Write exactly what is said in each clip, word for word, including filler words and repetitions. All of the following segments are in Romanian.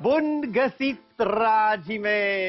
Bun găsit, dragii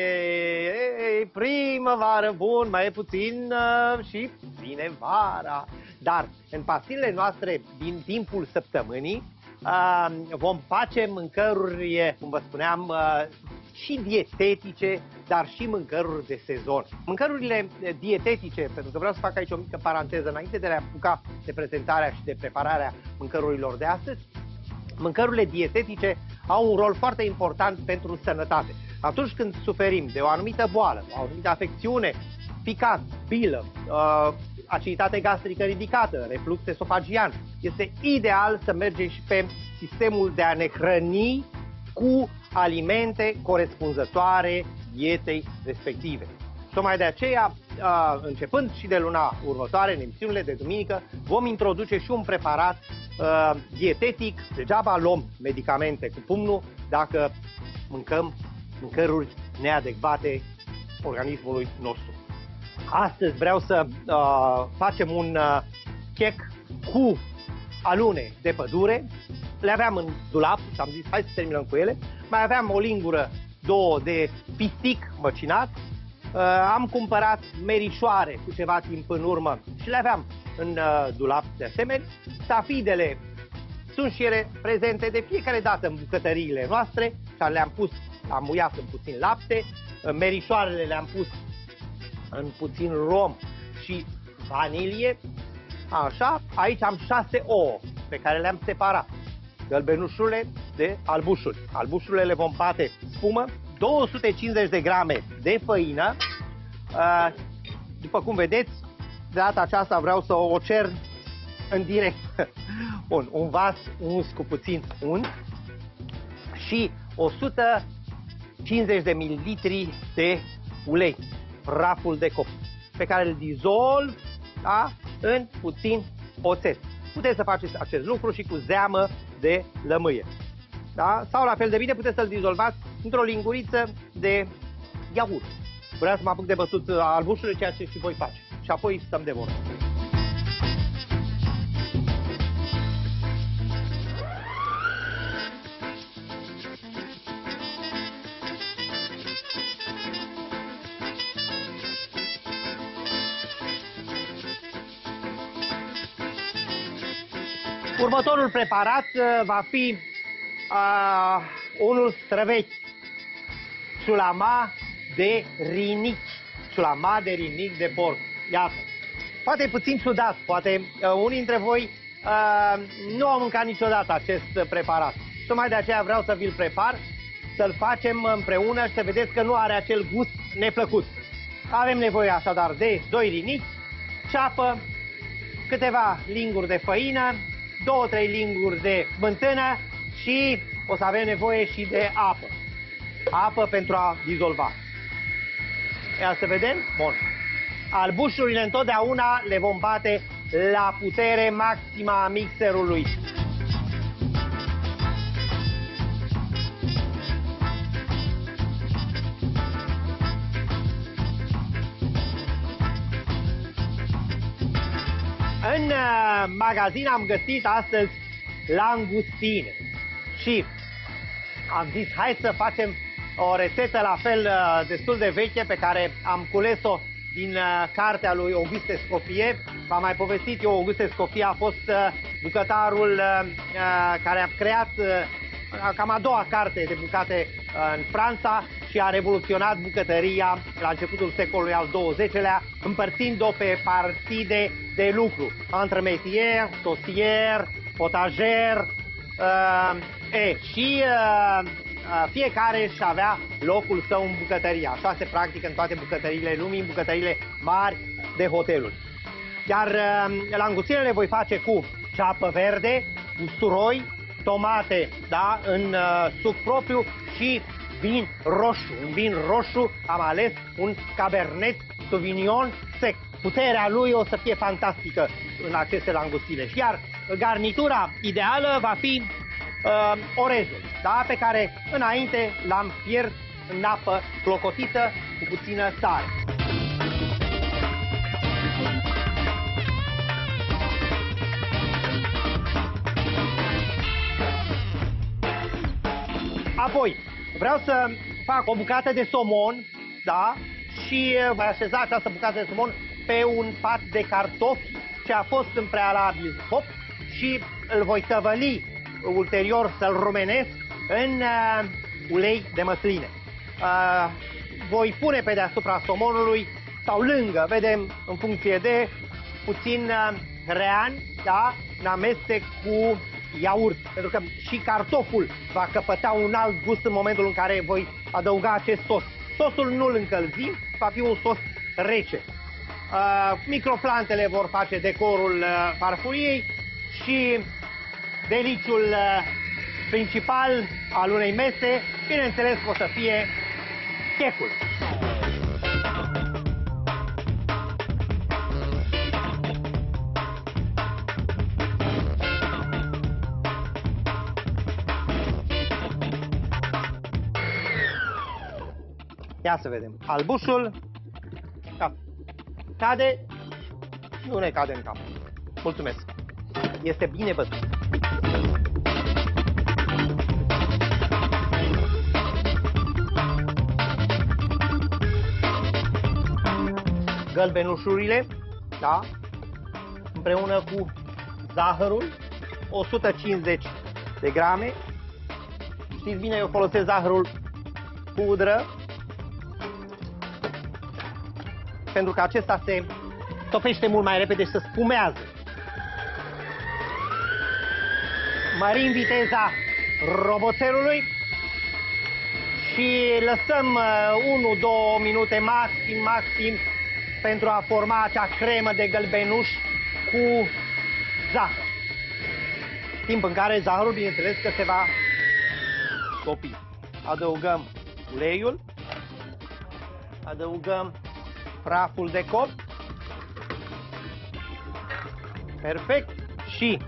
mei! Primăvară, bun, mai e puțin uh, și vine vara. Dar în pastilele noastre din timpul săptămânii uh, vom face mâncăruri, cum vă spuneam, uh, și dietetice, dar și mâncăruri de sezon. Mâncărurile dietetice, pentru că vreau să fac aici o mică paranteză înainte de a apuca de prezentarea și de prepararea mâncărurilor de astăzi, mâncărurile dietetice au un rol foarte important pentru sănătate. Atunci când suferim de o anumită boală, o anumită afecțiune, picat, bilă, uh, aciditate gastrică ridicată, reflux esofagian, este ideal să mergem și pe sistemul de a ne hrăni cu alimente corespunzătoare dietei respective. Tocmai de aceea, uh, începând și de luna următoare, în emisiunile de duminică, vom introduce și un preparat uh, dietetic. Degeaba luăm medicamente cu pumnul dacă mâncăm mâncăruri neadecvate organismului nostru. Astăzi vreau să uh, facem un uh, chec cu alune de pădure. Le aveam în dulap și am zis hai să terminăm cu ele. Mai aveam o lingură, două de pistic măcinat. Uh, am cumpărat merișoare cu ceva timp în urmă și le aveam în uh, dulap de asemenea. Stafidele sunt și ele prezente de fiecare dată în bucătăriile noastre. Le-am pus, am muiat în puțin lapte. Uh, merișoarele le-am pus în puțin rom și vanilie. Așa, aici am șase ouă pe care le-am separat. Gălbenușurile de albușuri. Albușurile le vom bate spumă. două sute cincizeci de grame de făină. După cum vedeți, de data aceasta vreau să o cer în direct. Bun, un vas uns cu puțin unt și o sută cincizeci de mililitri de ulei, praful de copil, pe care îl dizolv, da, în puțin oțet. Puteți să faceți acest lucru și cu zeamă de lămâie. Da? Sau la fel de bine puteți să-l dizolvați într-o linguriță de iaurt. Vreau să mă apuc de bătut albușurile, ceea ce și voi face. Și apoi stăm de vorbă. Următorul preparat va fi uh, unul străvechi, ciulama de rinichi, ciulama de rinichi de porc. Iată, poate e puțin ciudat, poate uh, unii dintre voi uh, nu au mâncat niciodată acest preparat. Tocmai de aceea vreau să vi-l prepar, să-l facem împreună și să vedeți că nu are acel gust neplăcut. Avem nevoie așadar de doi rinichi, ceapă, câteva linguri de făină, două trei linguri de smântână și o să avem nevoie și de apă. Apă pentru a dizolva. Ia să vedem? Bun. Albușurile întotdeauna le vom bate la putere maximă a mixerului. În uh, magazin am găsit astăzi langustine și am zis hai să facem o rețetă la fel uh, destul de veche pe care am cules-o din uh, cartea lui Auguste Escoffier. V-am mai povestit eu, Auguste Escoffier a fost uh, bucătarul uh, uh, care a creat uh, cam a doua carte de bucate uh, în Franța și a revoluționat bucătăria la începutul secolului al douăzecelea, împărțind-o pe partide de lucru. Entremetier, saucier, potager, uh, e, și uh, uh, fiecare își avea locul său în bucătărie. Așa se practică în toate bucătăriile lumii, în bucătăriile mari de hoteluri. Iar uh, langustinele voi face cu ceapă verde, usturoi, tomate, da, în uh, suc propriu și vin roșu. Un vin roșu am ales un Cabernet Sauvignon sec. Puterea lui o să fie fantastică în aceste langustine. Iar garnitura ideală va fi uh, orezul, da, pe care înainte l-am fiert în apă clocotită cu puțină sare. Apoi, Vreau să fac o bucată de somon, da? Și voi așeza această bucată de somon pe un pat de cartofi ce a fost în prealabil copt și îl voi tăvăli ulterior, să-l rumenesc în uh, ulei de măsline. Uh, voi pune pe deasupra somonului sau lângă, vedem, în funcție de puțin uh, hrean, da? În amestec cu iaurt, pentru că și cartoful va căpăta un alt gust în momentul în care voi adăuga acest sos. Sosul nu-l încălzim, va fi un sos rece. Uh, microplantele vor face decorul uh, farfuriei și deliciul uh, principal al unei mese, bineînțeles, o să fie cheful. Ia să vedem. Albușul. Da. Cade. Nu ne cade în cap. Mulțumesc. Este bine văzut. Gălbenușurile, da? Împreună cu zahărul, o sută cincizeci de grame. Știți bine, eu folosesc zahărul pudră, pentru că acesta se topește mult mai repede și se spumează. Mărim viteza roboțelului și lăsăm unu două minute maxim, maxim pentru a forma acea cremă de gălbenuș cu zahăr. Timp în care zahărul, bineînțeles, că se va topi. Adăugăm uleiul, adăugăm praful de copt. Perfect. Și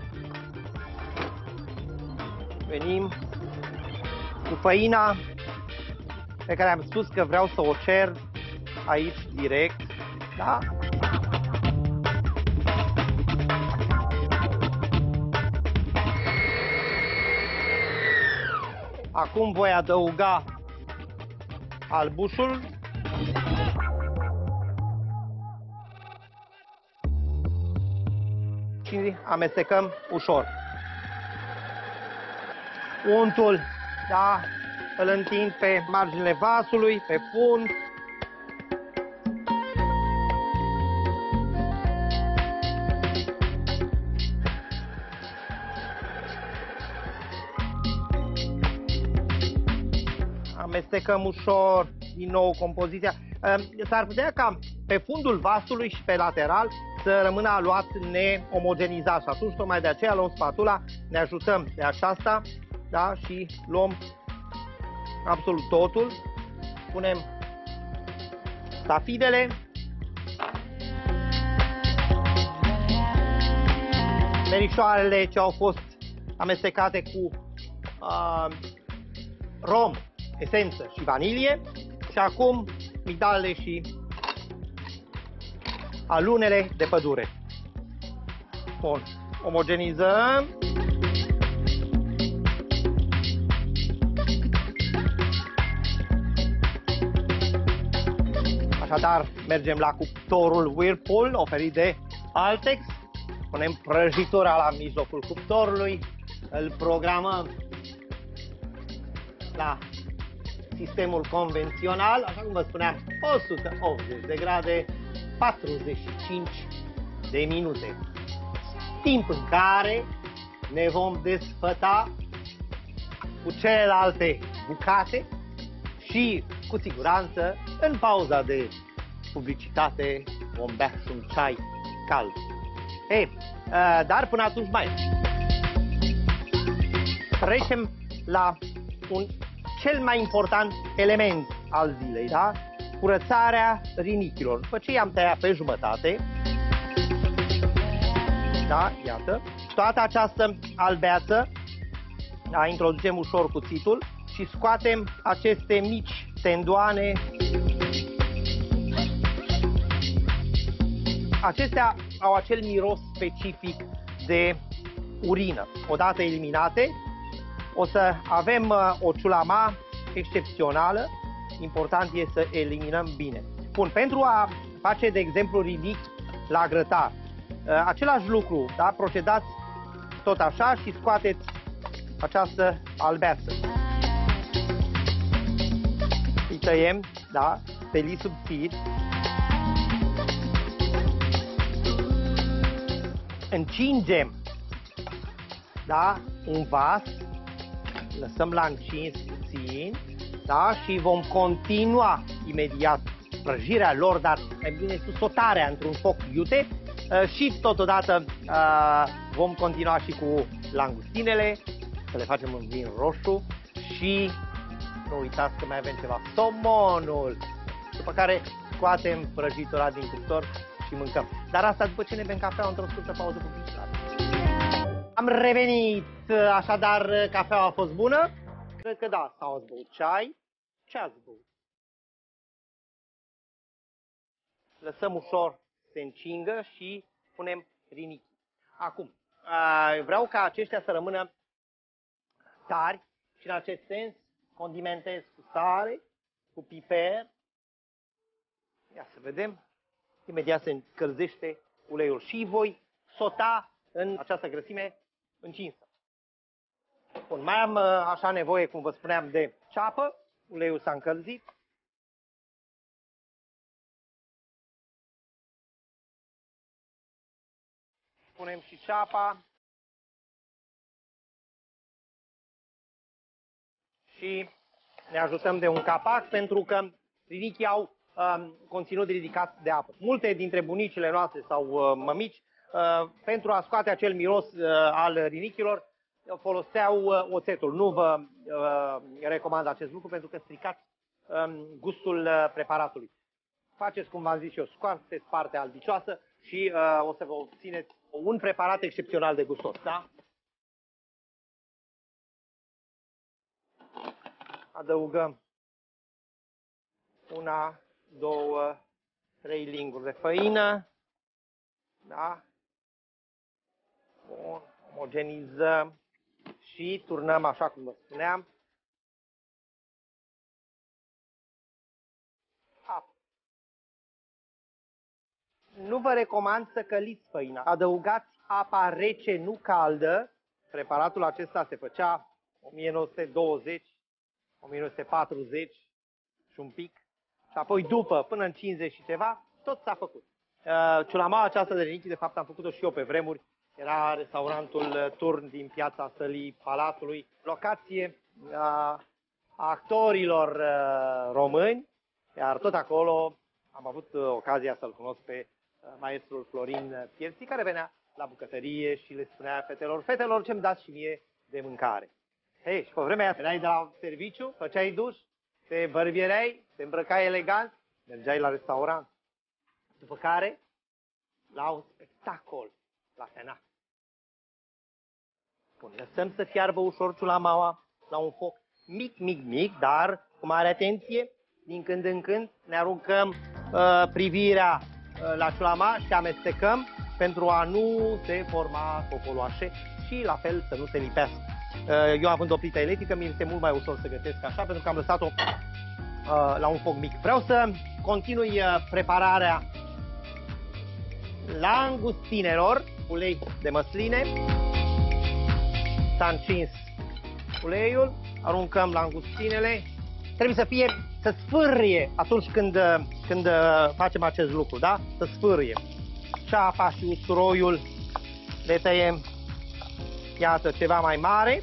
venim cu făina pe care am spus că vreau să o cer aici direct, da? Acum voi adăuga albușul. Și amestecăm ușor. Untul, da, îl întind pe marginile vasului, pe fund. Amestecăm ușor, din nou, compoziția. S-ar putea ca pe fundul vasului și pe lateral să rămână aluat neomogenizat și atunci tocmai de aceea luăm spatula, ne ajutăm de aceasta, da, și luăm absolut totul, punem stafidele, merișoarele ce au fost amestecate cu uh, rom, esență și vanilie și acum migdalele și alunele de pădure. Bun, omogenizăm. Așadar, mergem la cuptorul Whirlpool oferit de Altex. Punem prăjitura la mijlocul cuptorului, îl programăm la sistemul convențional, așa cum vă spuneam, o sută optzeci de grade, patruzeci și cinci de minute. Timp în care ne vom desfăta cu celelalte bucate și, cu siguranță, în pauza de publicitate vom bea un ceai cald. Ei, dar până atunci mai trecem la un cel mai important element al zilei, da? Curățarea rinichilor. După ce i-am tăiat pe jumătate, da, iată, toată această albeață, da, introducem ușor cuțitul și scoatem aceste mici tendoane. Acestea au acel miros specific de urină. Odată eliminate, o să avem uh, o ciulama excepțională, important este să eliminăm bine. Bun, pentru a face, de exemplu, rinichi la grătar, același lucru, da? Procedați tot așa și scoateți această albeață. Îi tăiem, da? Pelii subțiri. Încingem, da? Un vas, lăsăm la încins puțin, da? Și vom continua imediat prăjirea lor, dar mai bine sotarea într-un foc iute și totodată vom continua și cu langustinele, să le facem în vin roșu și nu uitați că mai avem ceva, somonul, după care scoatem prăjitura din cuptor și mâncăm. Dar asta după ce ne bem cafea într-o scurtă pauză publicitară. Am revenit, așadar cafeaua a fost bună? Cred că da, sau ați băut ceai? Ce ați băut? Lăsăm ușor să se încingă și punem rinichi. Acum, vreau ca aceștia să rămână tari și în acest sens condimentez cu sare, cu piper. Ia să vedem. Imediat se încălzește uleiul și voi sota în această grăsime încinsă. Bun, mai am așa nevoie, cum vă spuneam, de ceapă. Uleiul s-a încălzit. Punem și ceapa. Și ne ajutăm de un capac pentru că rinichii au um, conținut ridicat de apă. Multe dintre bunicile noastre sau uh, mămici, uh, pentru a scoate acel miros uh, al rinichilor, foloseau uh, oțetul. Nu vă uh, recomand acest lucru pentru că stricați um, gustul uh, preparatului. Faceți cum v-am zis eu, scoateți partea albicioasă și uh, o să vă obțineți un preparat excepțional de gustos, da? Adăugăm una, două, trei linguri de făină, da? Bun, omogenizăm și turnăm așa cum vă spuneam. Apă. Nu vă recomand să căliți făina. Adăugați apa rece, nu caldă. Preparatul acesta se făcea o mie nouă sute douăzeci, o mie nouă sute patruzeci și un pic. Și apoi după, până în cincizeci și ceva, tot s-a făcut. Ciulamaua aceasta de rinichi, de fapt am făcut-o și eu pe vremuri. Era restaurantul Turn din Piața Sălii Palatului, locație a actorilor români, iar tot acolo am avut ocazia să-l cunosc pe maestrul Florin Piersi, care venea la bucătărie și le spunea fetelor, fetelor, ce-mi dați și mie de mâncare. Hei, și pe vremea aia veneai de la serviciu, făceai duș, te bărbiereai, te îmbrăcai elegant, mergeai la restaurant. După care, la un spectacol la Fena. Bun, lăsăm să fiarbă ușor ciulamaua la un foc mic, mic, mic, dar cu mare atenție. Din când în când ne aruncăm uh, privirea uh, la ciulama și amestecăm pentru a nu se forma cocoloașe și la fel să nu se lipească. Uh, eu având o plită electrică, mi este mult mai ușor să gătesc așa pentru că am lăsat-o uh, la un foc mic. Vreau să continui uh, prepararea langustinelor, ulei de măsline. S-a încins uleiul, aruncăm langustinele. Trebuie să fie, să sfârâie atunci când, când facem acest lucru, da? Să sfârâie. Ceapa și usturoiul le tăiem, iată, ceva mai mare.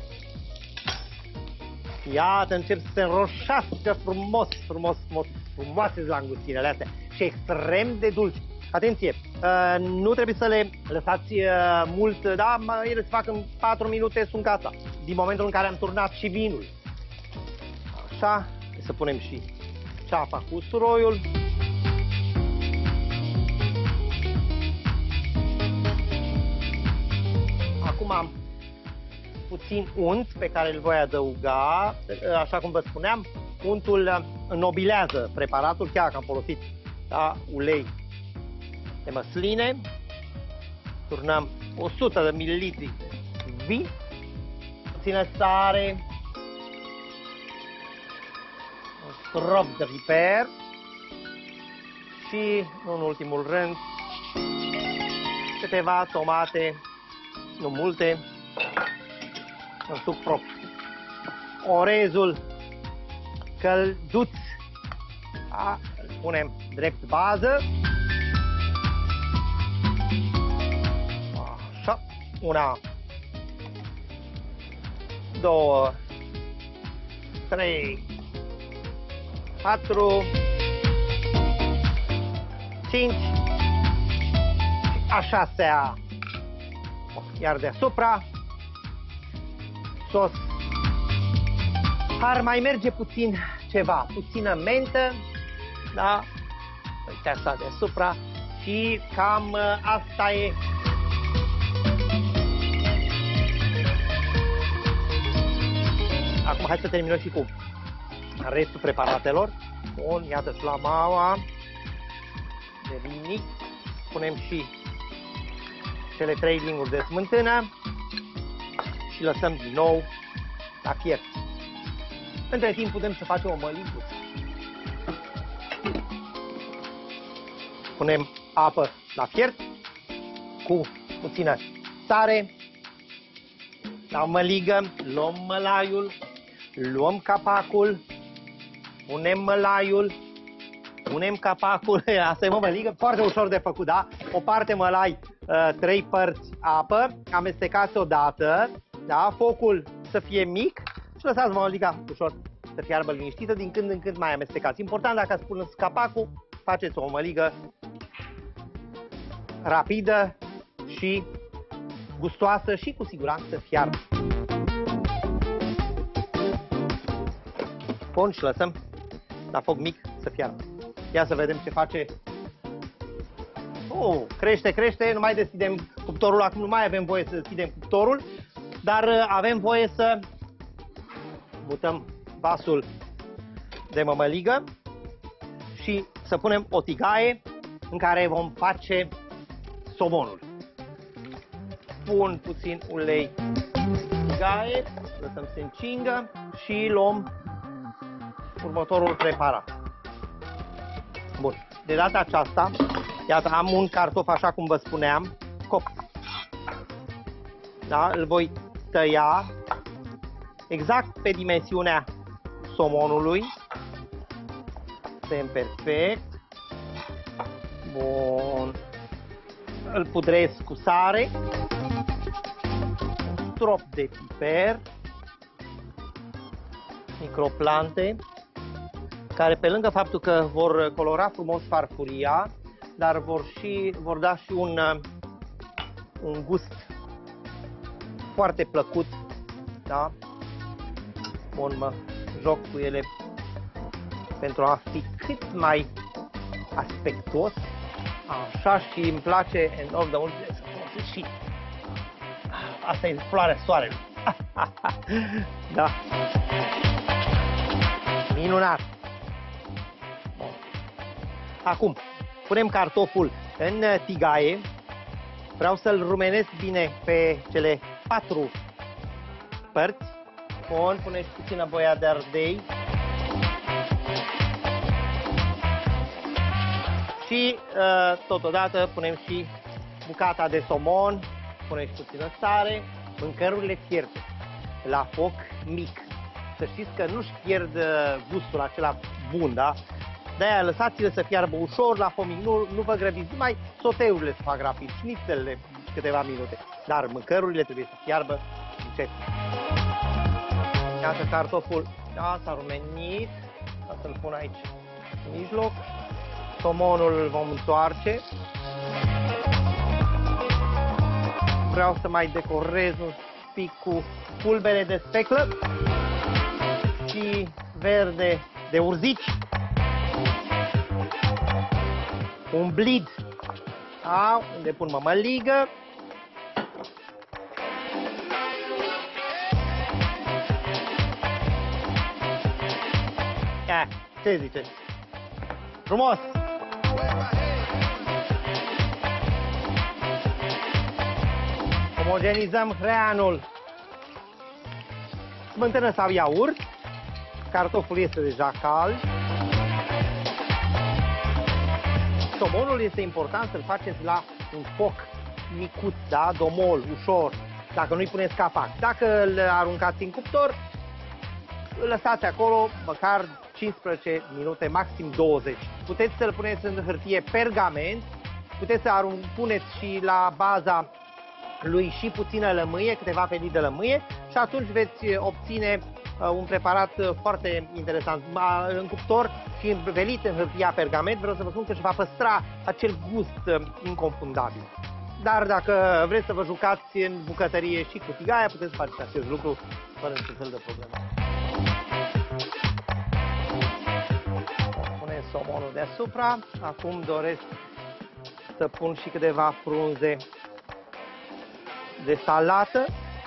Iată, încep să se înroșească frumos, frumos, frumos, frumoase langustinele astea și extrem de dulci. Atenție, nu trebuie să le lăsați mult, da? Ele se fac în patru minute, sunt gata. Din momentul în care am turnat și vinul. Așa, să punem și ceapa cu usturoiul. Acum am puțin unt pe care îl voi adăuga. Așa cum vă spuneam, untul înnobilează preparatul, chiar că am folosit, da, ulei de măsline. Turnăm o sută de mililitri de vin, puțină sare, un strop de piper și, în ultimul rând, câteva tomate, nu multe, în suc propriu. Orezul călduț, da? Îl punem drept bază. Așa, una, două, trei, patru, cinci și a șasea. Iar deasupra, sos. Ar mai merge puțin ceva, puțină mentă, da? Uite așa deasupra și cam asta e. Acum hai să terminăm și cu restul preparatelor. Bun, iată flamaua de vinic. Punem și cele trei linguri de smântână și lăsăm din nou la fiert. Între timp putem să facem o măligă. Punem apă la fiert cu puțină sare. La măligă luăm mălaiul, luăm capacul, punem mălaiul, punem capacul, asta e o măligă foarte ușor de făcut, da? O parte mălai, trei părți apă, amestecați odată, da? Focul să fie mic și lăsați măliga ușor să fiarbă liniștită, din când în când mai amestecați. Important, dacă ați pune capacul, faceți o măligă rapidă și gustoasă și cu siguranță fiarbă. Bun, și lăsăm la foc mic să fiarbă. Ia să vedem ce face. Oh, crește, crește, nu mai deschidem cuptorul, acum nu mai avem voie să deschidem cuptorul, dar avem voie să mutăm vasul de mămăligă și să punem o tigaie în care vom face somonul. Pun puțin ulei în tigaie, lăsăm să se încingă și luăm următorul preparat. Bun, de data aceasta, iată, am un cartof, așa cum vă spuneam, copt. Da, îl voi tăia exact pe dimensiunea somonului. Suntem perfect. Bun. Îl pudrez cu sare, un strop de piper, microplante, care pe lângă faptul că vor colora frumos farfuria, dar vor, și, vor da și un, un gust foarte plăcut, da? Bun, mă joc cu ele pentru a fi cât mai aspectos, așa, și îmi place enorm de mult și asta e floarea soarelui. Da. Minunat. Bun. Acum, punem cartoful în tigaie. Vreau să-l rumenesc bine pe cele patru părți. Bun, punem și puțină boia de ardei. Și uh, totodată punem și bucata de somon, punem și puțină sare, mâncărurile fierte la foc mic. Să știți că nu-și pierd gustul acela bun, da? De-aia lăsați-le să fiarbă ușor la foc mic, nu, nu vă grăbiți, numai soteurile să fac rapid, șnițelele câteva minute, dar mâncărurile trebuie să fiarbă încet. Iată cartoful, da, s-a rumenit, o să-l pun aici în mijloc. Somonul îl vom întoarce. Vreau să mai decorez un pic cu pulbere de speclă și verde de urzici. Un blid, da, unde pun mămăligă. Ia, ce ziceți? Frumos! Omogenizăm hreanul, smântână sau iaurt, cartoful este deja cald. Somonul este important să-l faceți la un foc micuț, da? Domol, ușor, dacă nu-i puneți capac. Dacă îl aruncați în cuptor, îl lăsați acolo măcar cincisprezece minute, maxim douăzeci. Puteți să-l puneți în hârtie pergament, puteți să arun puneți și la baza lui și puțină lămâie, câteva felii de lămâie și atunci veți obține uh, un preparat uh, foarte interesant. În cuptor și învelit în hârtia pergament, vreau să vă spun că își va păstra acel gust uh, inconfundabil. Dar dacă vreți să vă jucați în bucătărie și cu tigaia, puteți face acest lucru fără niciun fel de problemă. Punem somonul deasupra. Acum doresc să pun și câteva frunze de salată.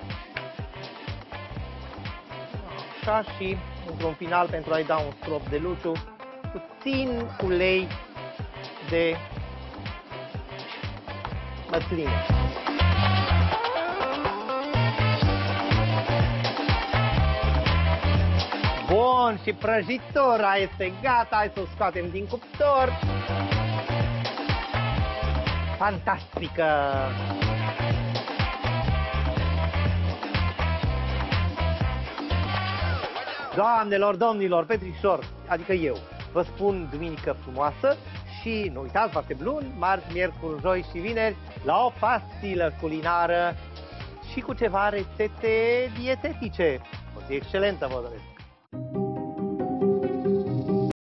Așa, și într-un final, pentru a-i da un strop de luciu, puțin ulei de măsline. Bun, și prăjitura este gata, hai să o scoatem din cuptor. Fantastică! Doamnelor, domnilor, Petrișor, adică eu, vă spun duminică frumoasă și nu uitați, foarte luni, marți, miercuri, joi și vineri, la o pastilă culinară și cu ceva rețete dietetice. O zi excelentă vă doresc!